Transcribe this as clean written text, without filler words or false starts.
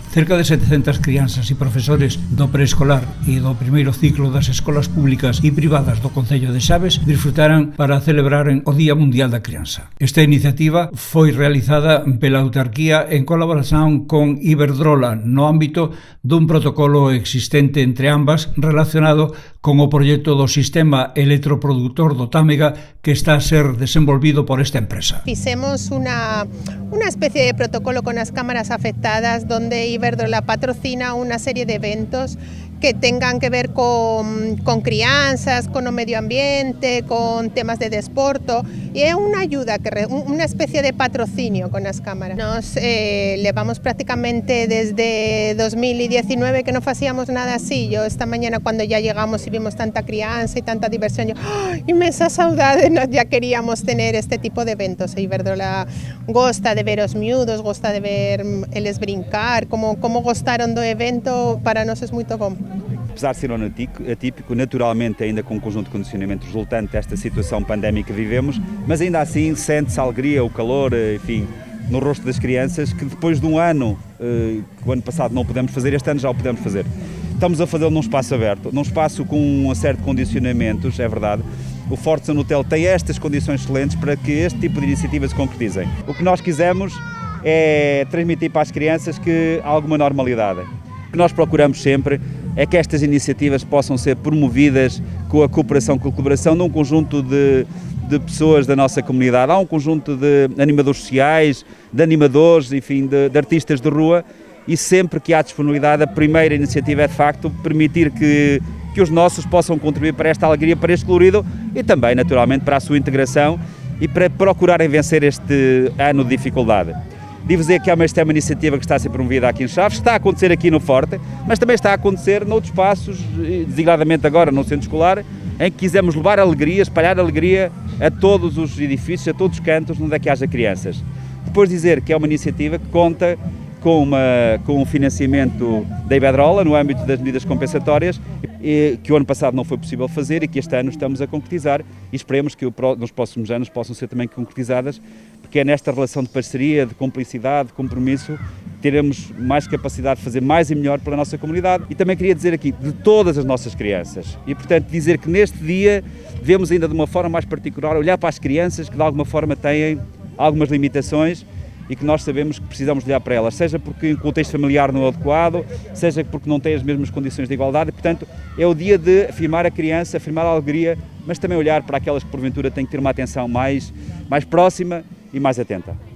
Cerca de 700 crianzas e profesores do preescolar e do primeiro ciclo das escolas públicas e privadas do Concello de Chaves disfrutarán para celebraren o Día Mundial da Crianza. Esta iniciativa foi realizada pela autarquía en colaboración con Iberdrola no ámbito dun protocolo existente entre ambas relacionado con o proxecto do sistema electroproductor do Támega que está a ser desenvolvido por esta empresa. Fixemos una especie de protocolo con las cámaras afectadas donde Iberdrola patrocina una serie de eventos que tengan que ver con crianzas, con el medio ambiente, con temas de desporto, y es una ayuda, una especie de patrocinio con las cámaras. Nos llevamos prácticamente desde 2019 que no hacíamos nada así. Yo esta mañana cuando ya llegamos y vimos tanta crianza y tanta diversión, yo, inmensa saudade, ya queríamos tener este tipo de eventos. Iberdrola gosta de ver os miúdos, gosta de ver eles brincar, como gostaron do evento, para nós é muito bom. Apesar de ser um ano atípico, naturalmente ainda com um conjunto de condicionamentos resultante desta situação pandémica que vivemos, mas ainda assim sente-se a alegria, o calor, enfim, no rosto das crianças, que depois de um ano, que o ano passado não pudemos fazer, este ano já o podemos fazer. Estamos a fazê-lo num espaço aberto, num espaço com um certo de condicionamentos, é verdade. O Forte São Hotel tem estas condições excelentes para que este tipo de iniciativas se concretizem. O que nós quisemos é transmitir para as crianças que há alguma normalidade. O que nós procuramos sempre é que estas iniciativas possam ser promovidas com a cooperação, com a colaboração de um conjunto de pessoas da nossa comunidade. Há um conjunto de animadores sociais, de animadores, enfim, de artistas de rua, e sempre que há disponibilidade, a primeira iniciativa é de facto permitir que os nossos possam contribuir para esta alegria, para este colorido e também, naturalmente, para a sua integração e para procurarem vencer este ano de dificuldade. Devo dizer que esta é uma iniciativa que está a ser promovida aqui em Chaves, está a acontecer aqui no Forte, mas também está a acontecer noutros espaços, designadamente agora no centro escolar, em que quisemos levar alegria, espalhar alegria a todos os edifícios, a todos os cantos onde é que haja crianças. Depois dizer que é uma iniciativa que conta com um financiamento da Iberdrola no âmbito das medidas compensatórias, que o ano passado não foi possível fazer e que este ano estamos a concretizar, e esperemos que nos próximos anos possam ser também concretizadas, porque é nesta relação de parceria, de cumplicidade, de compromisso, teremos mais capacidade de fazer mais e melhor pela nossa comunidade. E também queria dizer aqui, de todas as nossas crianças, e portanto dizer que neste dia devemos ainda de uma forma mais particular olhar para as crianças que de alguma forma têm algumas limitações, e que nós sabemos que precisamos olhar para elas, seja porque o contexto familiar não é adequado, seja porque não têm as mesmas condições de igualdade, e, portanto, é o dia de afirmar a criança, afirmar a alegria, mas também olhar para aquelas que porventura têm que ter uma atenção mais próxima e mais atenta.